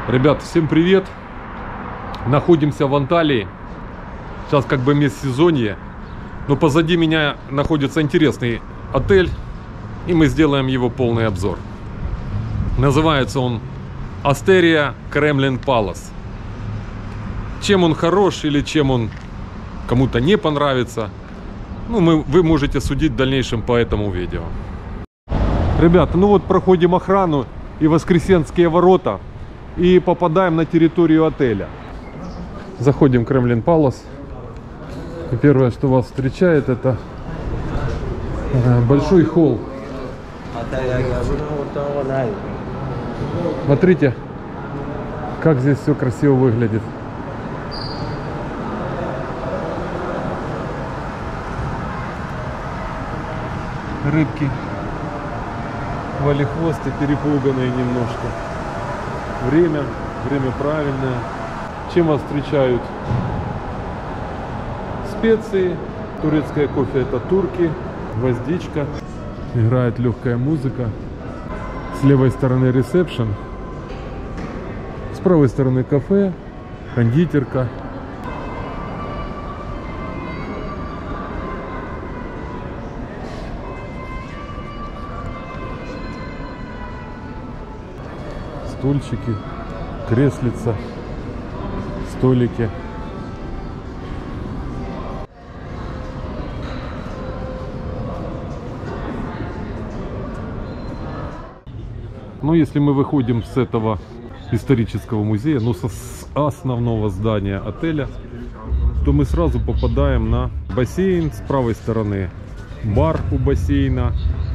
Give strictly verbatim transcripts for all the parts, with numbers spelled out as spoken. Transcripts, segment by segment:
Ребята, всем привет! Находимся в Анталии. Сейчас как бы межсезонье, но позади меня находится интересный отель, и мы сделаем его полный обзор. Называется он Osteria Kremlin Palace. Чем он хорош или чем он кому-то не понравится, ну, мы, вы можете судить в дальнейшем по этому видео. Ребята, ну вот проходим охрану и Воскресенские ворота и попадаем на территорию отеля. Заходим в Kremlin Palace. И первое, что вас встречает, это большой холл. Смотрите, как здесь все красиво выглядит. Рыбки, валихвосты, перепуганные немножко. Время, время правильное. Чем вас встречают? Специи, турецкое кофе, это турки, гвоздичка. Играет легкая музыка. С левой стороны ресепшн. С правой стороны кафе, кондитерка. Стульчики, креслица, столики. Но если мы выходим с этого исторического музея, ну с основного здания отеля, то мы сразу попадаем на бассейн. С правой стороны бар у бассейна.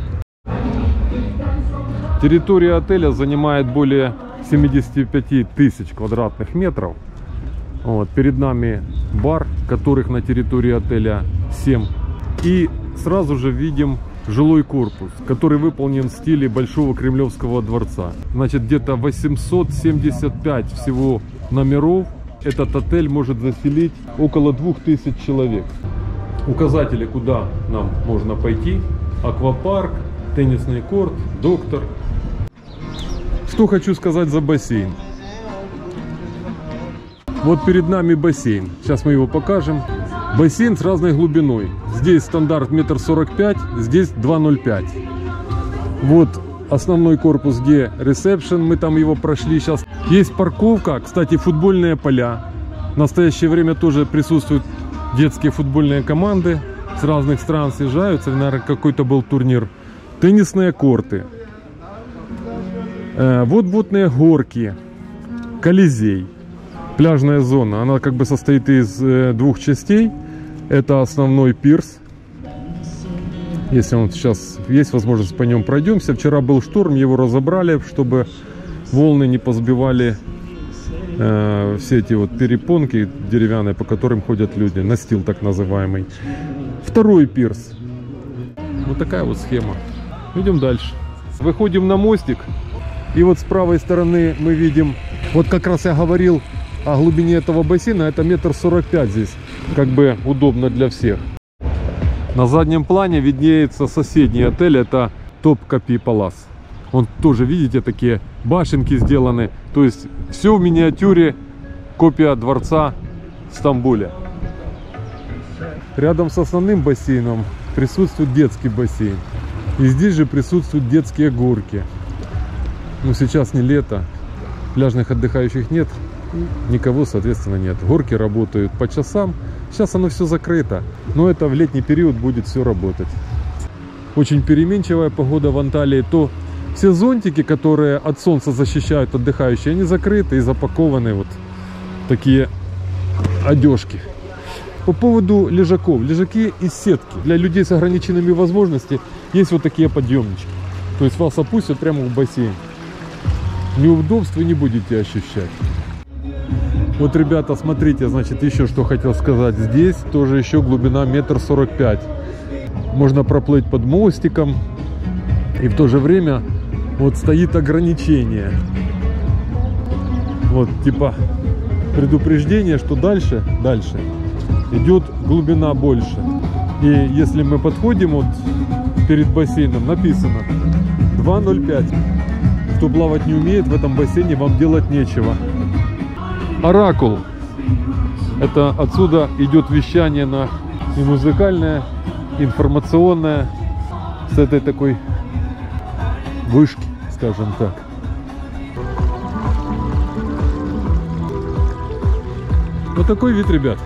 Территория отеля занимает более семидесяти пяти тысяч квадратных метров. Вот, перед нами бар, которых на территории отеля семь. И сразу же видим жилой корпус, который выполнен в стиле Большого Кремлевского дворца. Значит, где-то восемьсот семьдесят пять всего номеров. Этот отель может заселить около двух тысяч человек. Указатели, куда нам можно пойти: аквапарк, теннисный корт, доктор. Что хочу сказать за бассейн. Вот перед нами бассейн. Сейчас мы его покажем. Бассейн с разной глубиной. Здесь стандарт метр сорок пять, здесь два ноль пять. Вот основной корпус, где ресепшн, мы там его прошли сейчас. Есть парковка, кстати, футбольные поля. В настоящее время тоже присутствуют детские футбольные команды. С разных стран съезжаются, наверное, какой-то был турнир. Теннисные корты. Вот водные горки, Колизей, пляжная зона. Она как бы состоит из двух частей. Это основной пирс. Если он сейчас есть возможность, по нем пройдемся. Вчера был шторм, его разобрали, чтобы волны не позбивали э, все эти вот перепонки деревянные, по которым ходят люди. Настил так называемый. Второй пирс. Вот такая вот схема. Идем дальше. Выходим на мостик. И вот с правой стороны мы видим, вот как раз я говорил о глубине этого бассейна, это метр сорок пять здесь, как бы удобно для всех. На заднем плане виднеется соседний отель, это Topkapi Palace. Он тоже, видите, такие башенки сделаны, то есть все в миниатюре, копия дворца в Стамбуле. Рядом с основным бассейном присутствует детский бассейн. И здесь же присутствуют детские горки. Ну, сейчас не лето, пляжных отдыхающих нет, никого, соответственно, нет. Горки работают по часам. Сейчас оно все закрыто, но это в летний период будет все работать. Очень переменчивая погода в Анталии. То все зонтики, которые от солнца защищают отдыхающие, они закрыты и запакованы вот такие одежки. По поводу лежаков. Лежаки из сетки. Для людей с ограниченными возможностями есть вот такие подъемнички. То есть вас опустят прямо в бассейн. Неудобства не будете ощущать. Вот, ребята, смотрите, значит, еще что хотел сказать. Здесь тоже еще глубина метр сорок пять. Можно проплыть под мостиком. И в то же время вот стоит ограничение. Вот, типа предупреждение, что дальше, дальше идет глубина больше. И если мы подходим, вот перед бассейном написано два ноль пять. кто плавать не умеет, в этом бассейне вам делать нечего. Оракул. Это отсюда идет вещание на и музыкальное, и информационное, с этой такой вышки, скажем так. Вот такой вид, ребят.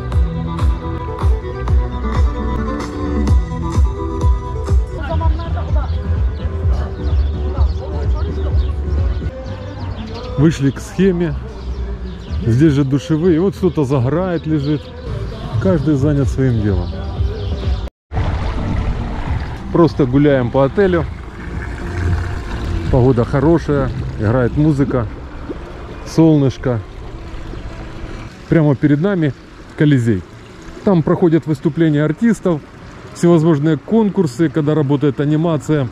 Вышли к схеме. Здесь же душевые. Вот кто-то загорает, лежит. Каждый занят своим делом. Просто гуляем по отелю. Погода хорошая. Играет музыка. Солнышко. Прямо перед нами Колизей. Там проходят выступления артистов. Всевозможные конкурсы, когда работает анимация.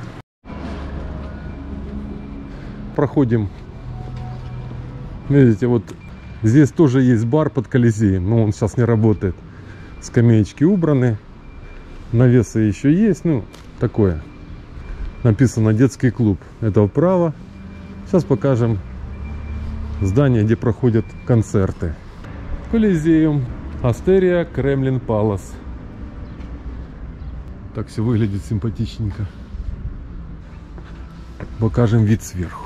Проходим. Видите, вот здесь тоже есть бар под Колизеем, но он сейчас не работает. Скамеечки убраны, навесы еще есть, ну, такое. Написано детский клуб. Это вправо. Сейчас покажем здание, где проходят концерты. Колизеум, Астерия, Кремлин Палас. Так все выглядит симпатичненько. Покажем вид сверху.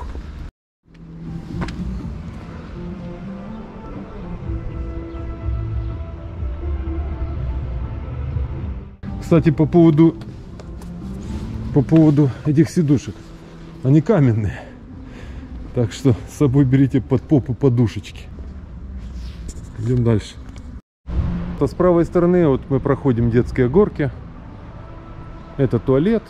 Кстати, по поводу по поводу этих сидушек, они каменные, так что с собой берите под попу подушечки. Идем дальше. То с правой стороны вот мы проходим детские горки. Это туалет.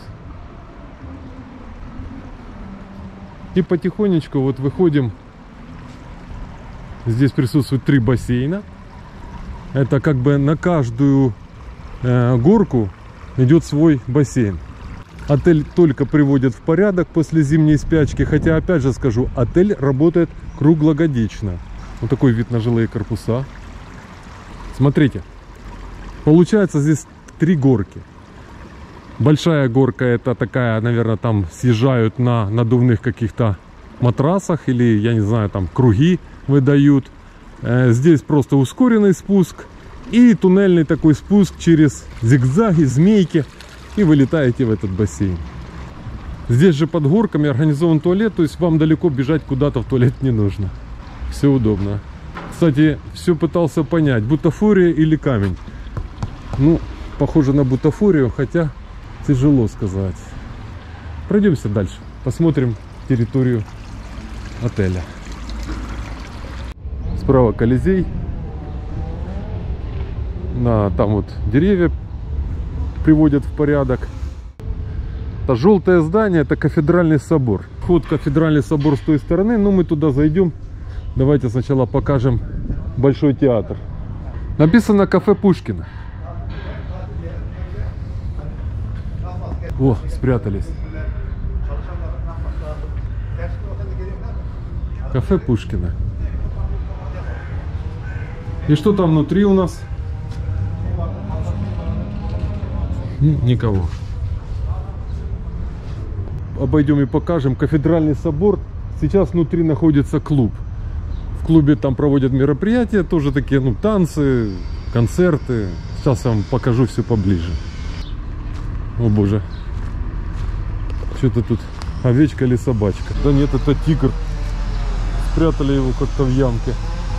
И потихонечку вот выходим. Здесь присутствует три бассейна. Это как бы на каждую э, горку идет свой бассейн. Отель только приводит в порядок после зимней спячки. Хотя, опять же скажу, отель работает круглогодично. Вот такой вид на жилые корпуса. Смотрите. Получается здесь три горки. Большая горка — это такая, наверное, там съезжают на надувных каких-то матрасах. Или, я не знаю, там круги выдают. Здесь просто ускоренный спуск. И туннельный такой спуск через зигзаги, змейки. И вылетаете в этот бассейн. Здесь же под горками организован туалет. То есть вам далеко бежать куда-то в туалет не нужно. Все удобно. Кстати, все пытался понять, бутафория или камень. Ну, похоже на бутафорию, хотя тяжело сказать. Пройдемся дальше. Посмотрим территорию отеля. Справа Колизей. На, там вот деревья приводят в порядок. Это желтое здание, это кафедральный собор. Вход в кафедральный собор с той стороны, но мы туда зайдем. Давайте сначала покажем Большой театр. Написано кафе Пушкина. О, спрятались. Кафе Пушкина. И что там внутри у нас? Никого. Обойдем и покажем кафедральный собор. Сейчас внутри находится клуб. В клубе там проводят мероприятия, тоже такие, ну, танцы, концерты. Сейчас я вам покажу все поближе. О боже. Что-то тут овечка или собачка. Да нет, это тигр. Спрятали его как-то в ямке.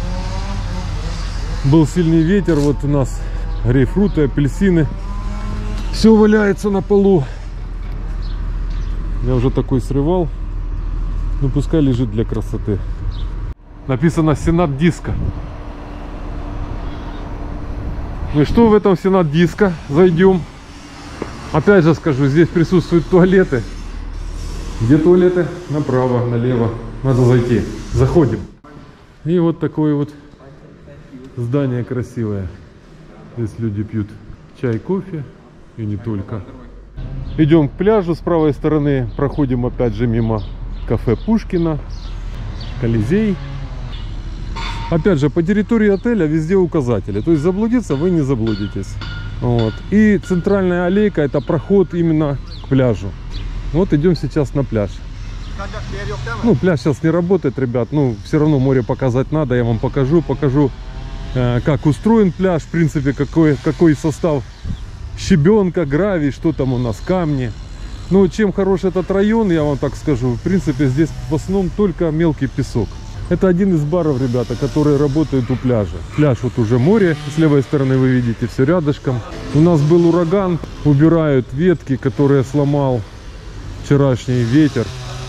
Был сильный ветер, вот у нас грейпфруты, апельсины. Все валяется на полу. Я уже такой срывал. Ну пускай лежит для красоты. Написано Сенат Диско. Ну и что в этом Сенат Диско? Зайдем. Опять же скажу, здесь присутствуют туалеты. Где туалеты? Направо, налево. Надо зайти. Заходим. И вот такое вот здание красивое. Здесь люди пьют чай, кофе. И не только. Идем к пляжу с правой стороны. Проходим опять же мимо кафе Пушкина. Колизей. Опять же, по территории отеля везде указатели. То есть заблудиться вы не заблудитесь. Вот. И центральная аллейка — это проход именно к пляжу. Вот идем сейчас на пляж. Ну, пляж сейчас не работает, ребят, ну, все равно море показать надо, я вам покажу, покажу, э, как устроен пляж, в принципе, какой, какой состав щебенка, гравий, что там у нас, камни. Ну, чем хорош этот район, я вам так скажу, в принципе, здесь в основном только мелкий песок. Это один из баров, ребята, которые работают у пляжа. Пляж, вот уже море, с левой стороны вы видите, все рядышком. У нас был ураган, убирают ветки, которые сломал вчерашний ветер.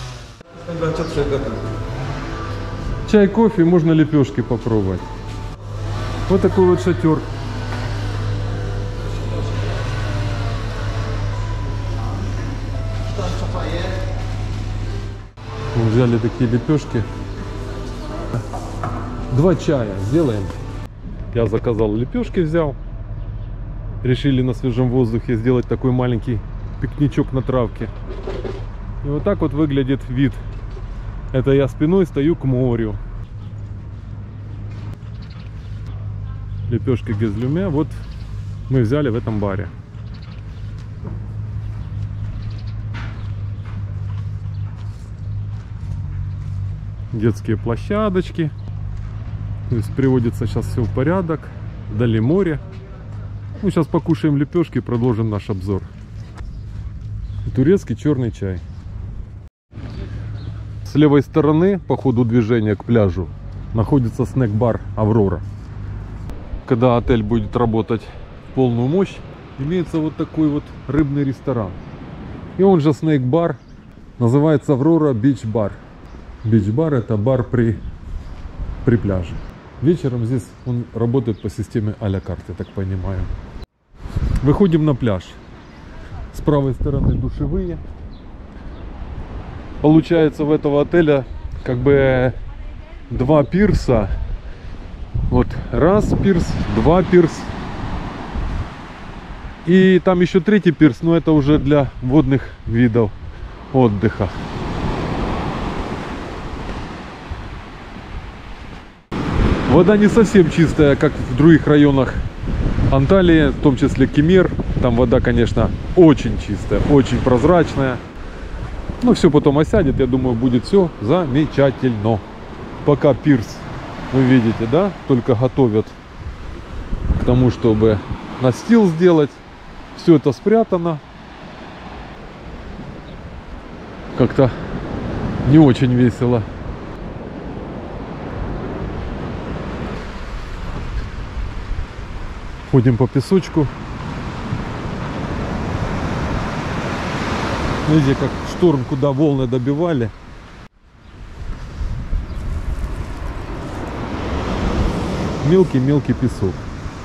Чай, кофе, можно лепешки попробовать. Вот такой вот шатер. Мы взяли такие лепешки. Два чая сделаем. Я заказал лепешки, взял. Решили на свежем воздухе сделать такой маленький пикничок на травке. И вот так вот выглядит вид. Это я спиной стою к морю. Лепешки гезлюме вот мы взяли в этом баре. Детские площадочки. То есть приводится сейчас все в порядок. Вдали море. Ну, сейчас покушаем лепешки и продолжим наш обзор. Турецкий черный чай. С левой стороны по ходу движения к пляжу находится снэк-бар Аврора. Когда отель будет работать в полную мощь, имеется вот такой вот рыбный ресторан. И он же снэк-бар, называется Аврора Бич Бар. Бич Бар — это бар при, при пляже. Вечером здесь он работает по системе а-ля карт, я так понимаю. Выходим на пляж. С правой стороны душевые. Получается, в этого отеля как бы два пирса. Вот раз пирс, два пирс. И там еще третий пирс, но это уже для водных видов отдыха. Вода не совсем чистая, как в других районах Анталии, в том числе Кемер. Там вода, конечно, очень чистая, очень прозрачная. Но все потом осядет, я думаю, будет все замечательно. Пока пирс, вы видите, да, только готовят к тому, чтобы настил сделать. Все это спрятано. Как-то не очень весело. Ходим по песочку. Видите, как шторм, куда волны добивали. Мелкий-мелкий песок.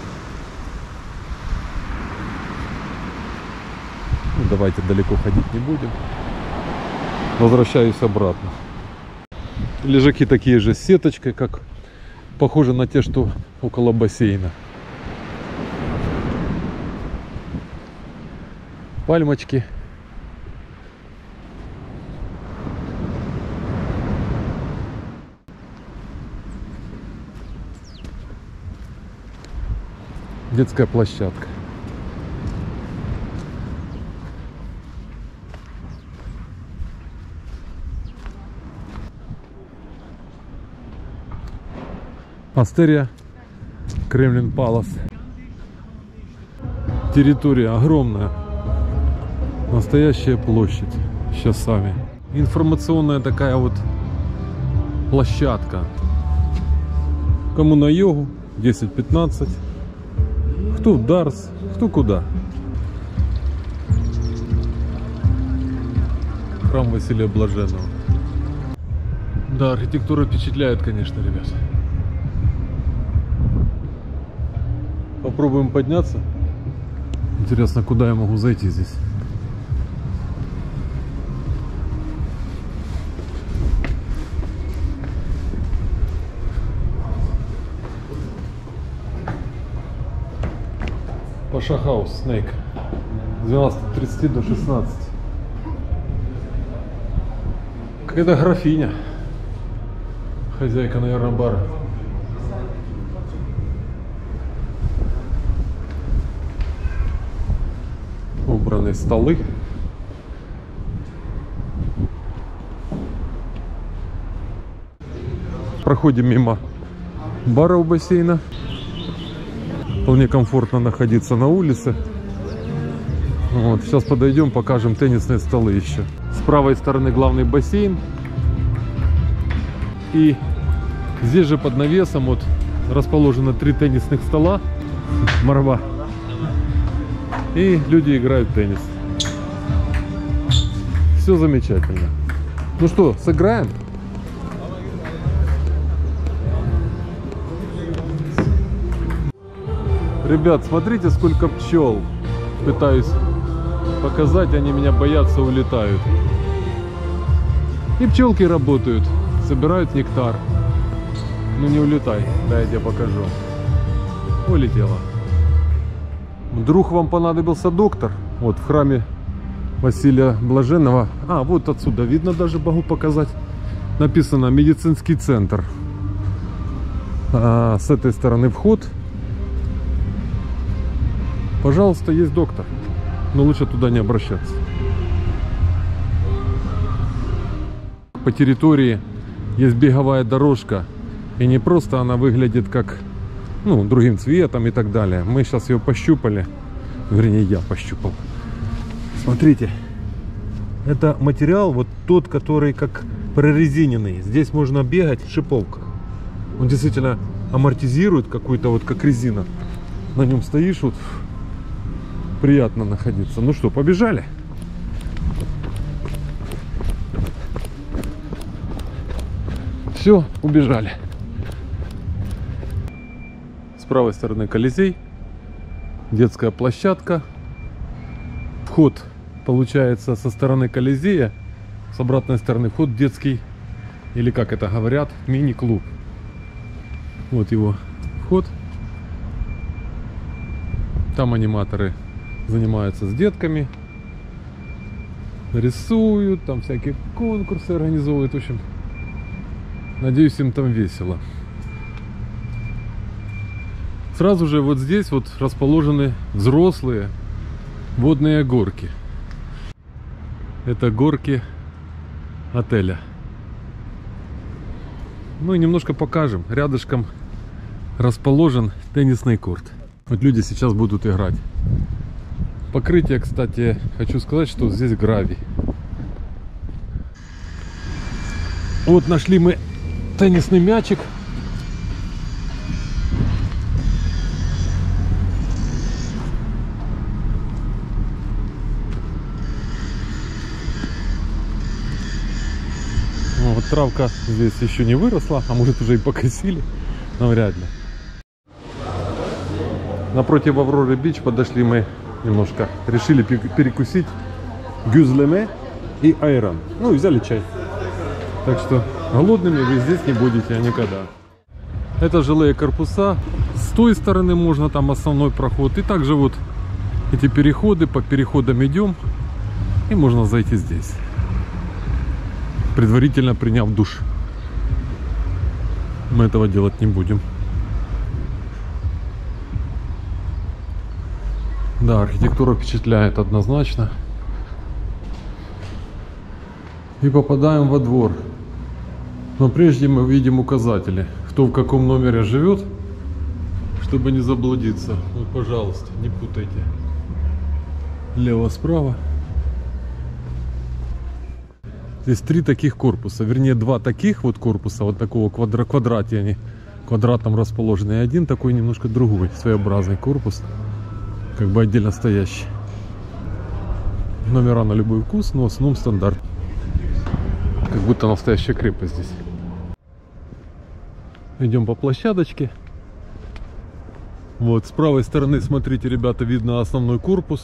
Ну, давайте далеко ходить не будем. Возвращаюсь обратно. Лежаки такие же с сеточкой, как похожи на те, что около бассейна. Пальмочки. Детская площадка. Астерия, Кремлин Палас. Территория огромная. Настоящая площадь с часами. Информационная такая вот площадка. Кому на йогу десять пятнадцать. Кто в дартс, кто куда. Храм Василия Блаженного. Да, архитектура впечатляет, конечно, ребят. Попробуем подняться. Интересно, куда я могу зайти здесь. Паша Хаус, Снейк. С двенадцати тридцати до шестнадцати. Какая-то графиня. Хозяйка, наверное, бара. Убраны столы. проходим мимо бара у бассейна. Вполне комфортно находиться на улице. Вот, сейчас подойдем, покажем теннисные столы еще. С правой стороны главный бассейн. И здесь же под навесом вот расположено три теннисных стола. Марва. И люди играют в теннис. Все замечательно. Ну что, сыграем? Ребят, смотрите, сколько пчел. Пытаюсь показать, они меня боятся, улетают. И пчелки работают, собирают нектар. Ну не улетай, дай я тебе покажу. Улетела. Вдруг вам понадобился доктор? Вот в храме Василия Блаженного. А, вот отсюда видно, даже могу показать. Написано медицинский центр. А, с этой стороны вход. Пожалуйста, есть доктор. Но лучше туда не обращаться. По территории есть беговая дорожка. И не просто она выглядит как, ну, другим цветом и так далее. Мы сейчас ее пощупали. Вернее, я пощупал. Смотрите. Это материал вот тот, который как прорезиненный. Здесь можно бегать в шиповках. Он действительно амортизирует какую-то вот как резина. На нем стоишь, вот приятно находиться. Ну что, побежали? Все, убежали. С правой стороны Колизей, детская площадка. Вход получается со стороны Колизея, с обратной стороны вход детский, или как это говорят, мини-клуб. Вот его вход. Там аниматоры занимаются с детками, рисуют, там всякие конкурсы организовывают. В общем, надеюсь, им там весело. Сразу же вот здесь вот расположены взрослые водные горки. Это горки отеля. Ну и немножко покажем. Рядышком расположен теннисный корт. Вот люди сейчас будут играть. Покрытие, кстати, хочу сказать, что здесь гравий. Вот нашли мы теннисный мячик. Вот травка здесь еще не выросла, а может уже и покосили, но вряд ли. Напротив Авроры Бич подошли мы немножко, решили перекусить гюзлеме и айран. Ну и взяли чай. Так что голодными вы здесь не будете никогда. Это жилые корпуса. С той стороны можно, там основной проход. И также вот эти переходы, по переходам идем. И можно зайти здесь, предварительно приняв душ. Мы этого делать не будем. Да, архитектура впечатляет однозначно. И попадаем во двор. Но прежде мы видим указатели, кто в каком номере живет, чтобы не заблудиться. Вот, пожалуйста, не путайте. Лево-справа. Здесь три таких корпуса, вернее два таких вот корпуса, вот такого квадра квадрате они квадратом расположены, и один такой немножко другой, своеобразный корпус, как бы отдельно стоящий. Номера на любой вкус, но в основном стандарт. Как будто настоящая крепость здесь. Идем по площадочке. Вот с правой стороны, смотрите, ребята, видно основной корпус.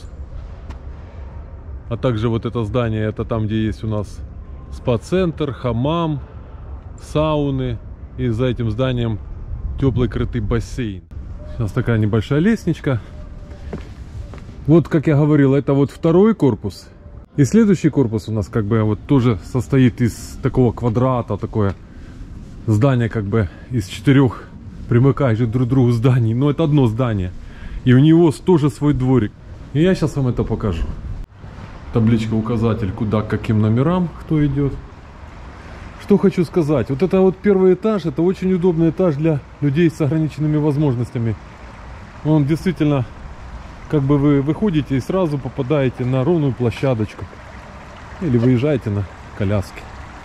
А также вот это здание, это там, где есть у нас спа-центр, хамам, сауны. И за этим зданием теплый крытый бассейн. Сейчас такая небольшая лестничка. Вот, как я говорил, это вот второй корпус. И следующий корпус у нас как бы вот тоже состоит из такого квадрата, такое здание как бы из четырех примыкающих друг к другу зданий. Но это одно здание. И у него тоже свой дворик. И я сейчас вам это покажу. Табличка, указатель, куда, к каким номерам кто идет. Что хочу сказать. Вот это вот первый этаж, это очень удобный этаж для людей с ограниченными возможностями. Он действительно, как бы вы выходите и сразу попадаете на ровную площадочку. Или выезжаете на коляске.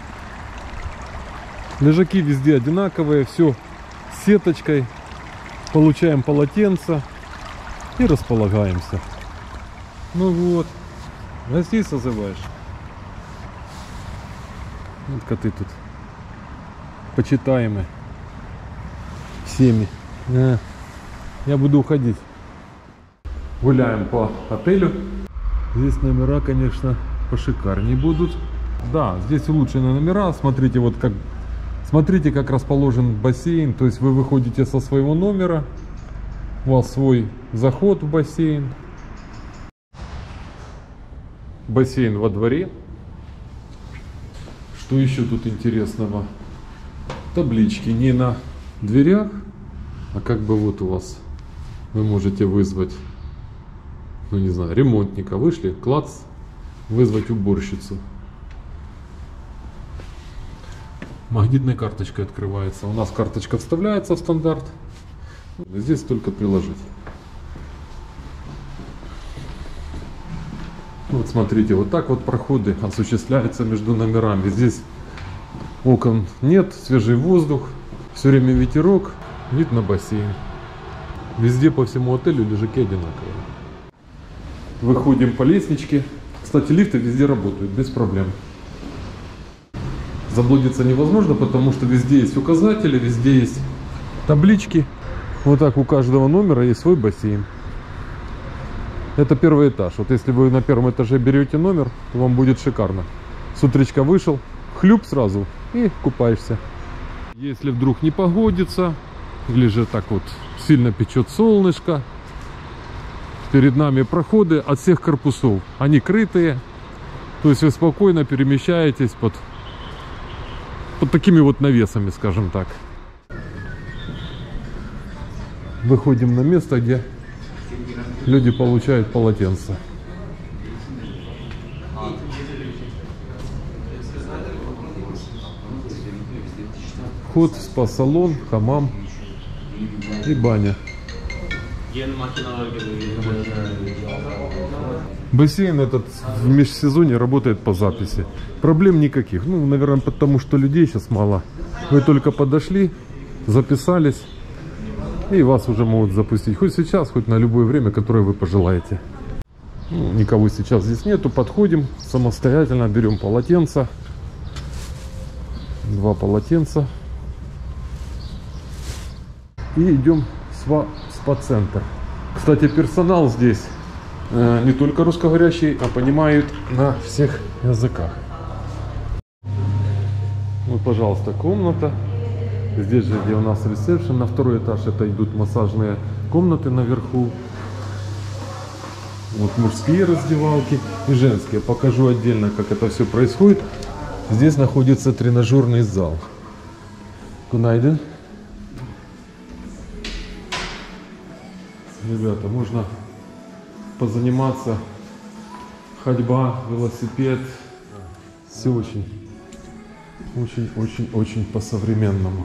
Лежаки везде одинаковые, все с сеточкой. Получаем полотенце и располагаемся. Ну вот, гостей созываешь. Вот коты тут почитаемые всеми. А, я буду уходить. Гуляем по отелю. Здесь номера, конечно, пошикарнее будут. Да, здесь улучшенные номера. Смотрите, вот как смотрите, как расположен бассейн. То есть вы выходите со своего номера, у вас свой заход в бассейн. Бассейн во дворе. Что еще тут интересного? Таблички не на дверях, а как бы вот у вас вы можете вызвать, ну не знаю, ремонтника. Вышли, клац, вызвать уборщицу. Магнитной карточкой открывается. У нас карточка вставляется в стандарт. Здесь только приложить. Вот смотрите, вот так вот проходы осуществляются между номерами. Здесь окон нет, свежий воздух, все время ветерок, вид на бассейн. Везде по всему отелю лежаки одинаковые. Выходим по лестничке. Кстати, лифты везде работают без проблем. Заблудиться невозможно, потому что везде есть указатели, везде есть таблички. Вот так у каждого номера есть свой бассейн. Это первый этаж. Вот если вы на первом этаже берете номер, то вам будет шикарно. С утречка вышел, хлюп сразу и купаешься. Если вдруг не погодится, или же так вот сильно печет солнышко, перед нами проходы от всех корпусов. Они крытые. То есть вы спокойно перемещаетесь под, под такими вот навесами, скажем так. Выходим на место, где люди получают полотенца. Вход в спа-салон, хамам и баня. Бассейн этот в межсезонье работает по записи. Проблем никаких. Ну, наверное, потому что людей сейчас мало. Вы только подошли, записались, и вас уже могут запустить. Хоть сейчас, хоть на любое время, которое вы пожелаете. Ну, никого сейчас здесь нету. Подходим самостоятельно, берем полотенца. Два полотенца. И идем в спа-центр. Кстати, персонал здесь э, не только русскоговорящий, а понимают на всех языках. Вот, пожалуйста, комната. Здесь же, где у нас ресепшн, на второй этаж это идут массажные комнаты наверху. Вот мужские раздевалки и женские. Покажу отдельно, как это все происходит. Здесь находится тренажерный зал. Гунайден. Ребята, можно позаниматься. Ходьба, велосипед. Все очень, очень, очень, очень по-современному.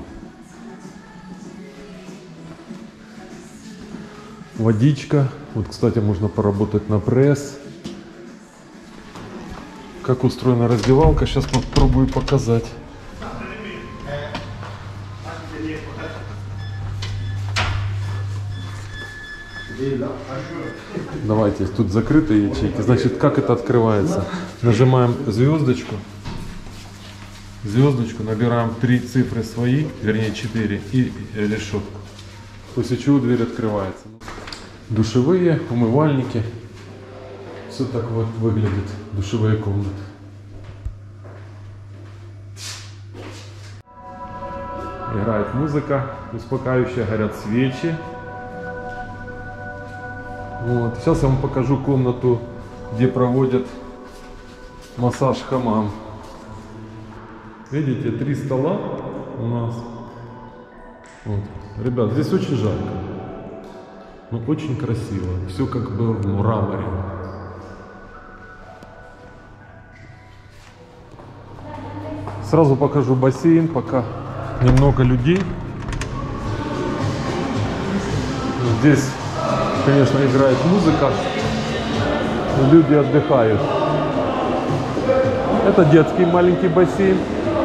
Водичка. Вот, кстати, можно поработать на пресс. Как устроена раздевалка, сейчас попробую показать. Давайте, тут закрытые ячейки. Значит, как это открывается? Нажимаем звездочку. Звездочку, набираем три цифры свои, вернее четыре, и решетку. После чего дверь открывается. Душевые, умывальники. Все так вот выглядит. Душевые комнаты. Играет музыка успокаивающая, горят свечи. Вот. Сейчас я вам покажу комнату, где проводят массаж хамам. Видите, три стола у нас. Вот. Ребят, здесь очень жарко, но очень красиво. Все как бы в мраморе. Сразу покажу бассейн, пока немного людей. Здесь, конечно, играет музыка, люди отдыхают. Это детский маленький бассейн.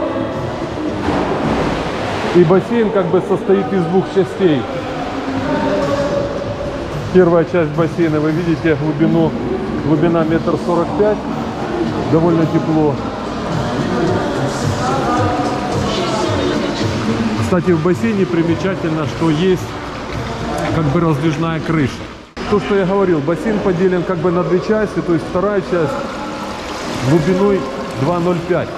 И бассейн как бы состоит из двух частей. Первая часть бассейна, вы видите глубину, глубина метр сорок пять, довольно тепло. Кстати, в бассейне примечательно, что есть как бы раздвижная крыша. То, что я говорил, бассейн поделен как бы на две части, то есть вторая часть глубиной два ноль пять.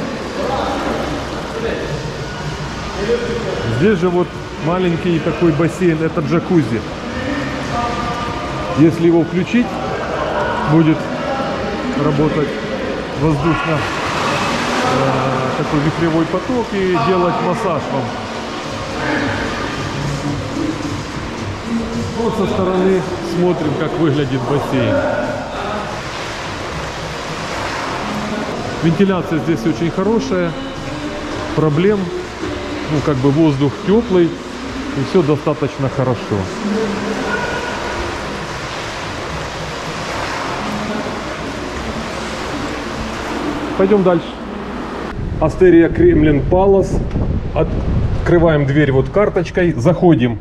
Здесь же вот маленький такой бассейн, это джакузи. Если его включить, будет работать воздушно э, такой вихревой поток и делать массаж вам. Вот со стороны смотрим, как выглядит бассейн. Вентиляция здесь очень хорошая, проблем, ну как бы воздух теплый, и все достаточно хорошо. Пойдем дальше. Астерия Кремлин Палас. Открываем дверь вот карточкой, заходим.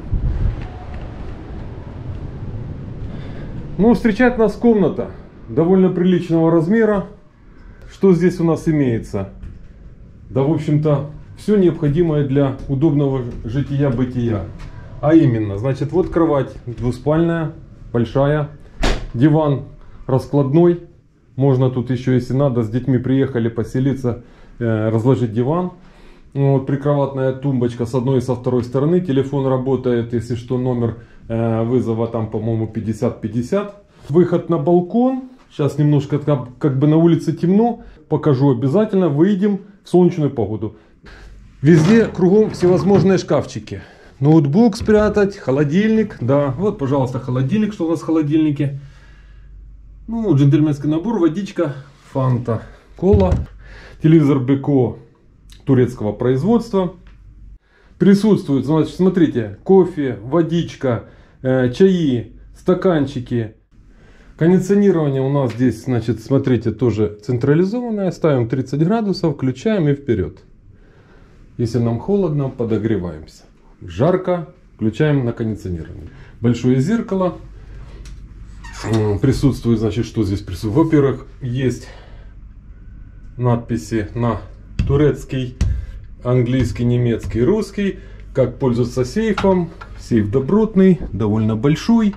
Ну, встречает нас комната довольно приличного размера. Что здесь у нас имеется? Да, в общем-то, все необходимое для удобного жития-бытия. А именно, значит, вот кровать двуспальная, большая, диван раскладной. Можно тут еще, если надо, с детьми приехали поселиться, э, разложить диван. Вот прикроватная тумбочка с одной и со второй стороны. Телефон работает, если что, номер э, вызова там, по-моему, пятьдесят пятьдесят. Выход на балкон. Сейчас немножко как, как бы на улице темно. Покажу обязательно. Выйдем в солнечную погоду. Везде кругом всевозможные шкафчики. Ноутбук спрятать, холодильник. Да, вот, пожалуйста, холодильник. Что у нас в холодильнике? Ну, джентльменский набор, водичка, фанта, кола, телевизор Беко турецкого производства. Присутствует, значит, смотрите, кофе, водичка, э, чаи, стаканчики. Кондиционирование у нас здесь, значит, смотрите, тоже централизованное. Ставим тридцать градусов, включаем и вперед. Если нам холодно, подогреваемся. Жарко, включаем на кондиционирование. Большое зеркало. Присутствует, значит, что здесь присутствует? Во-первых, есть надписи на турецкий, английский, немецкий, русский. Как пользоваться сейфом. Сейф добротный, довольно большой.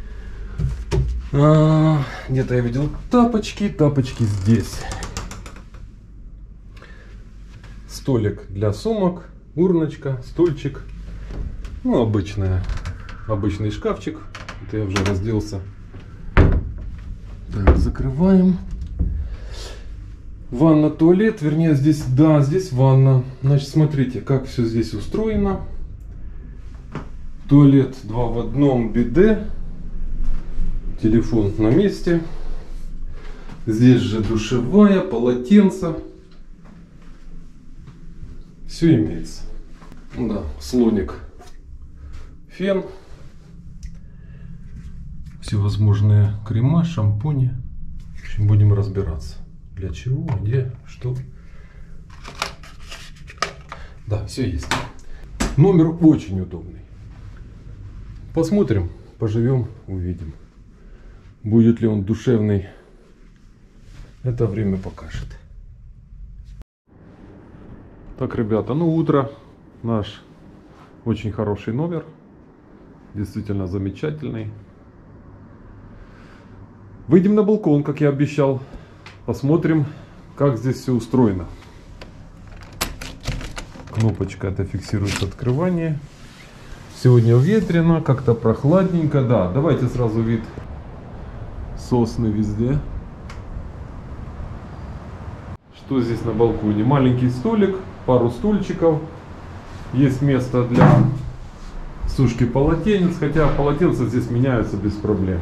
А, где-то я видел тапочки. Тапочки здесь. Столик для сумок, урночка, стульчик. Ну, обычная, обычный шкафчик. Это я уже разделся. Так, закрываем. Ванна, туалет, вернее здесь, да, здесь ванна. Значит, смотрите, как все здесь устроено. Туалет два в одном, биде. Телефон на месте. Здесь же душевая, полотенце. Все имеется. Да, слоник, фен. Всевозможные крема, шампуни. В общем, будем разбираться. Для чего, где, что. Да, все есть. Номер очень удобный. Посмотрим, поживем, увидим. Будет ли он душевный, это время покажет. Так, ребята, ну утро. Наш очень хороший номер. Действительно замечательный. Выйдем на балкон, как я обещал. Посмотрим, как здесь все устроено. Кнопочка это фиксирует открывание. Сегодня ветрено, как-то прохладненько. Да, давайте сразу вид. Сосны везде. Что здесь на балконе? Маленький столик, пару стульчиков. Есть место для сушки полотенец. Хотя полотенца здесь меняются без проблем.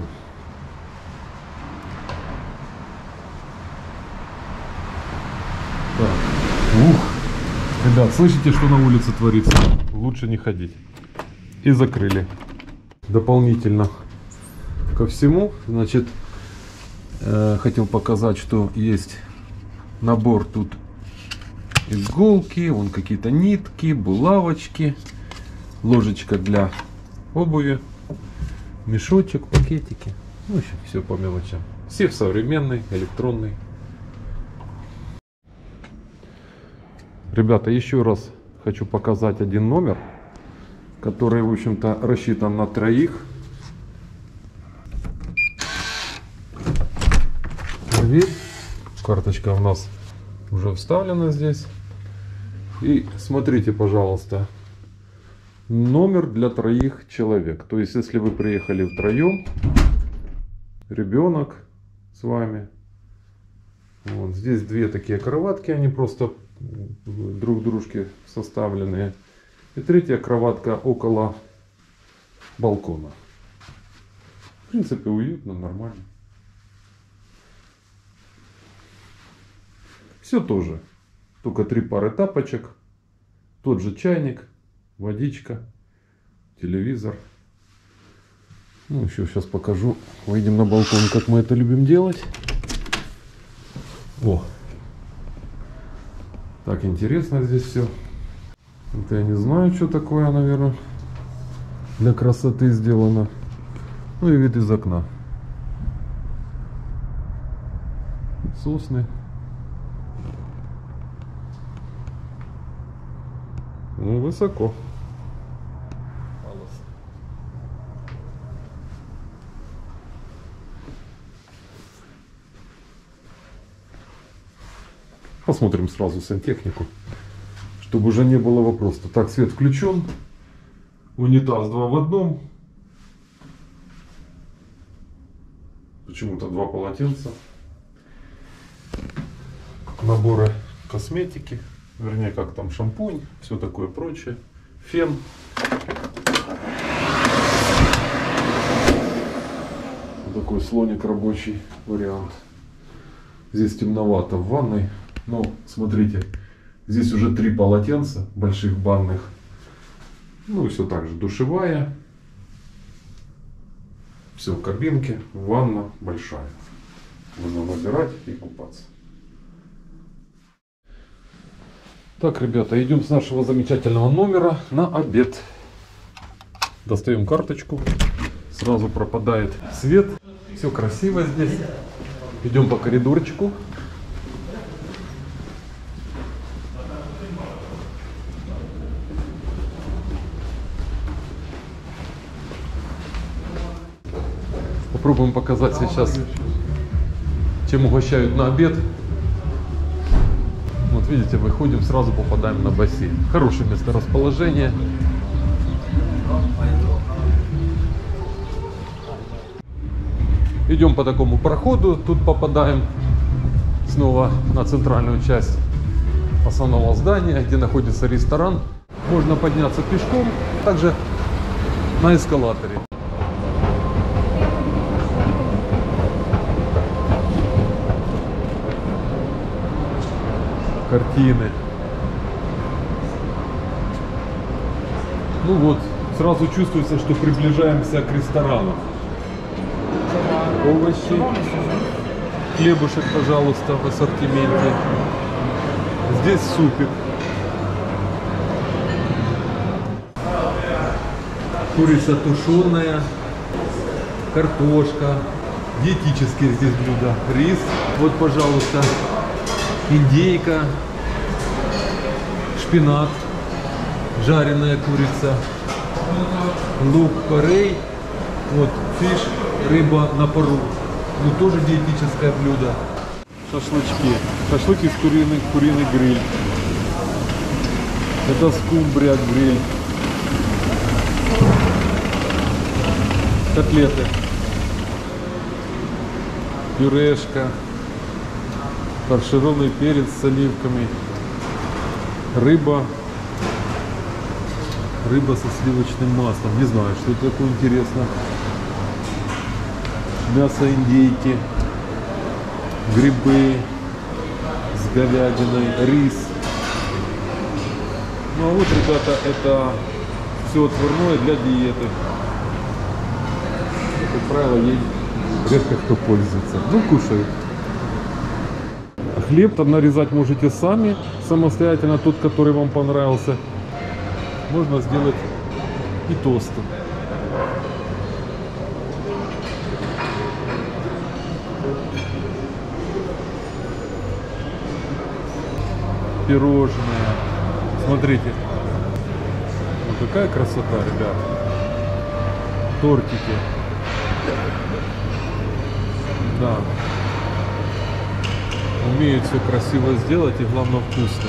Так. Ух. Ребят, слышите, что на улице творится? Лучше не ходить. И закрыли. Дополнительно ко всему, значит, э, хотел показать, что есть набор тут иголки, вон какие-то нитки, булавочки, ложечка для обуви, мешочек, пакетики. Ну, в общем, все по мелочам. Все современный, электронный. Ребята, еще раз хочу показать один номер, который, в общем-то, рассчитан на троих. Дверь. Карточка у нас уже вставлена здесь. И смотрите, пожалуйста, номер для троих человек. То есть, если вы приехали втроем, ребенок с вами. Вот здесь две такие кроватки, они просто друг дружке составленные. И третья кроватка около балкона. В принципе, уютно, нормально. Все тоже. Только три пары тапочек. Тот же чайник, водичка, телевизор. Ну, еще сейчас покажу. Выйдем на балкон, как мы это любим делать. О! Так интересно здесь все. Это я не знаю, что такое, наверное, для красоты сделано. Ну и вид из окна. Сосны. Ну, высоко. Посмотрим сразу сантехнику, чтобы уже не было вопроса. Так, свет включен. Унитаз два в одном. Почему-то два полотенца. Наборы косметики. Вернее, как там шампунь. Все такое прочее. Фен. Такой слоник рабочий вариант. Здесь темновато в ванной. Но смотрите, здесь уже три полотенца больших банных. Ну и все так же. Душевая. Все в кабинке. Ванна большая. Можно набирать и купаться. Так, ребята, идем с нашего замечательного номера на обед. Достаем карточку. Сразу пропадает свет. Все красиво здесь. Идем по коридорчику. Попробуем показать сейчас, чем угощают на обед. Вот видите, выходим, сразу попадаем на бассейн. Хорошее месторасположение. Идем по такому проходу. Тут попадаем снова на центральную часть основного здания, где находится ресторан. Можно подняться пешком, также на эскалаторе. Картины. Ну вот, сразу чувствуется, что приближаемся к ресторану. Овощи. Хлебушек, пожалуйста, в ассортименте. Здесь супик. Курица тушеная. Картошка. Диетические здесь блюда. Рис. Вот, пожалуйста, индейка. Шпинат. Жареная курица. Лук порей. Вот фиш. Рыба на пару. Ну тоже диетическое блюдо. Шашлычки. Шашлык из куриный, куриный гриль. Это скумбрия гриль. Котлеты. Пюрешка. Фаршированный перец с оливками. Рыба. Рыба со сливочным маслом. Не знаю, что это такое, интересно. Мясо индейки. Грибы с говядиной. Рис. Ну а вот, ребята, это все отварное для диеты. Как правило, ей редко кто пользуется. Ну, кушают. Хлеб нарезать можете сами, самостоятельно, тот, который вам понравился. Можно сделать и тосты. Пирожные. Смотрите. Ну, какая красота, ребят. Тортики. Да. Умеют все красиво сделать и, главное, вкусно.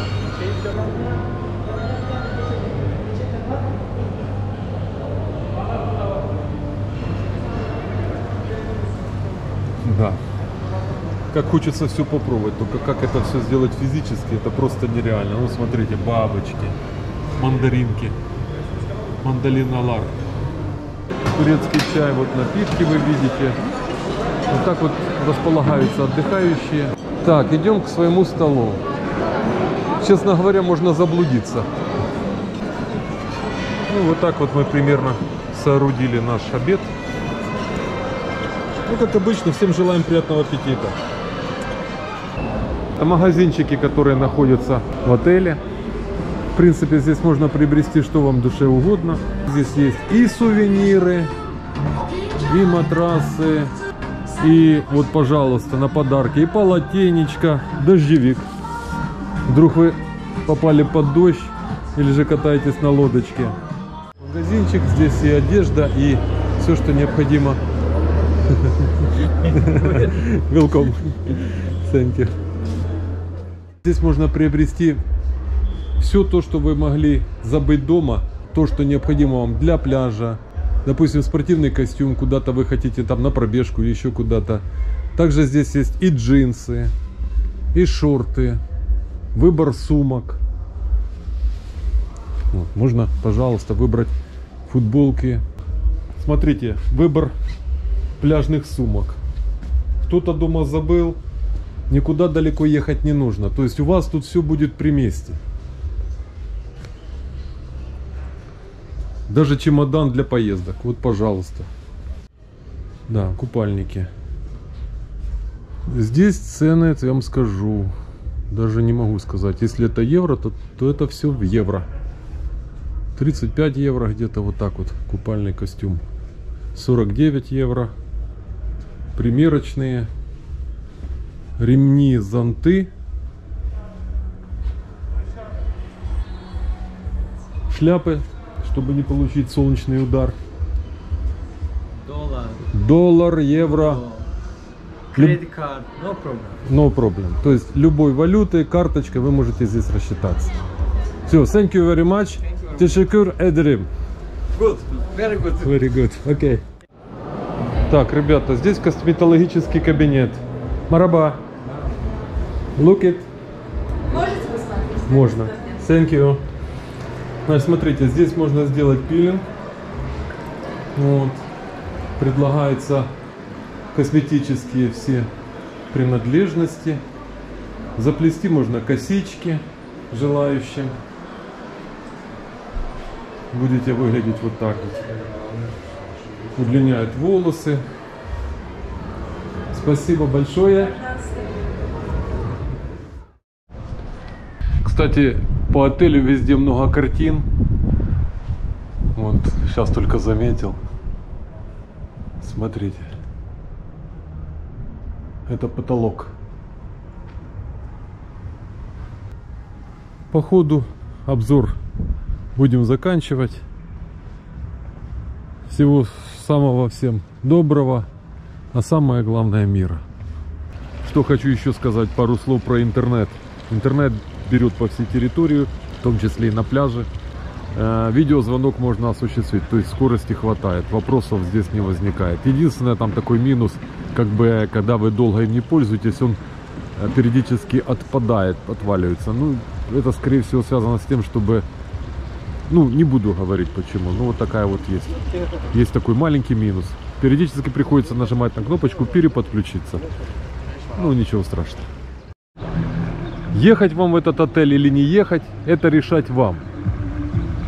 Да. Как хочется все попробовать, только как это все сделать физически, это просто нереально. Ну, смотрите, бабочки, мандаринки, мандалина лар. Турецкий чай, вот напитки вы видите. Вот так вот располагаются отдыхающие. Так, идем к своему столу. Честно говоря, можно заблудиться. Ну, вот так вот мы примерно соорудили наш обед. Ну, как обычно, всем желаем приятного аппетита. Это магазинчики, которые находятся в отеле. В принципе, здесь можно приобрести, что вам душе угодно. Здесь есть и сувениры, и матрасы, и вот, пожалуйста, на подарки, и полотенечко, дождевик. Вдруг вы попали под дождь или же катаетесь на лодочке. Магазинчик, здесь и одежда, и все, что необходимо. Welcome. Thank you. Здесь можно приобрести все то, что вы могли забыть дома, то, что необходимо вам для пляжа. Допустим, спортивный костюм, куда-то вы хотите там на пробежку или еще куда-то. Также здесь есть и джинсы, и шорты, выбор сумок. Вот, можно, пожалуйста, выбрать футболки. Смотрите, выбор пляжных сумок. Кто-то дома забыл, никуда далеко ехать не нужно. То есть у вас тут все будет при месте. Даже чемодан для поездок. Вот, пожалуйста. Да, купальники. Здесь цены, я вам скажу. Даже не могу сказать. Если это евро, то, то это все в евро. тридцать пять евро где-то вот так вот. Купальный костюм. сорок девять евро. Примерочные. Ремни, зонты. Шляпы, чтобы не получить солнечный удар. Доллар. Доллар, евро. Credit card, no problem. No problem. То есть любой валютой, карточкой вы можете здесь рассчитаться. Все, thank you very much. Teşekkür ederim. Good, very good. Very good, окей. Okay. Так, ребята, здесь косметологический кабинет. Мараба. Look it. Можете посмотреть? Можно. Thank you. Значит, смотрите, здесь можно сделать пилинг. Вот. Предлагается косметические все принадлежности. Заплести можно косички желающим. Будете выглядеть вот так вот. Удлиняет волосы. Спасибо большое. Кстати, по отелю везде много картин. Вот, сейчас только заметил. Смотрите. Это потолок. По ходу обзор будем заканчивать. Всего самого всем доброго, а самое главное мира. Что хочу еще сказать, пару слов про интернет. Интернет берет по всей территории, в том числе и на пляже. Э, видеозвонок можно осуществить, то есть скорости хватает, вопросов здесь не возникает. Единственное, там такой минус, как бы, когда вы долго им не пользуетесь, он периодически отпадает, отваливается. Ну, это, скорее всего, связано с тем, чтобы... Ну, не буду говорить почему, но вот такая вот есть. Есть такой маленький минус. Периодически приходится нажимать на кнопочку «Переподключиться». Ну, ничего страшного. Ехать вам в этот отель или не ехать, это решать вам.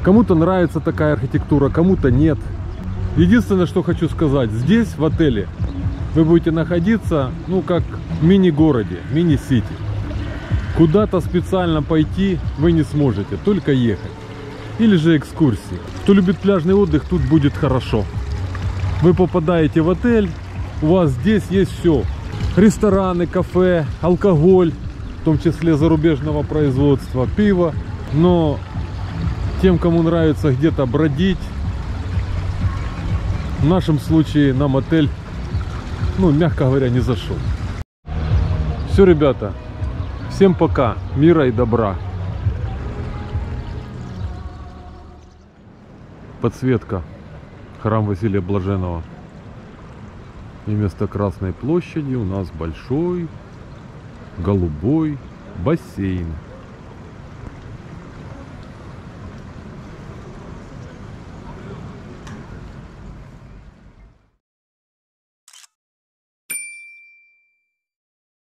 Кому-то нравится такая архитектура, кому-то нет. Единственное, что хочу сказать, здесь, в отеле, вы будете находиться, ну, как в мини-городе, мини-сити. Куда-то специально пойти вы не сможете, только ехать. Или же экскурсии. Кто любит пляжный отдых, тут будет хорошо. Вы попадаете в отель, у вас здесь есть все. Рестораны, кафе, алкоголь, в том числе зарубежного производства, пиво. Но тем, кому нравится где-то бродить, в нашем случае нам отель, ну, мягко говоря, не зашел. Все, ребята, всем пока, мира и добра. Подсветка, храм Василия Блаженного. И вместо Красной площади у нас большой голубой бассейн.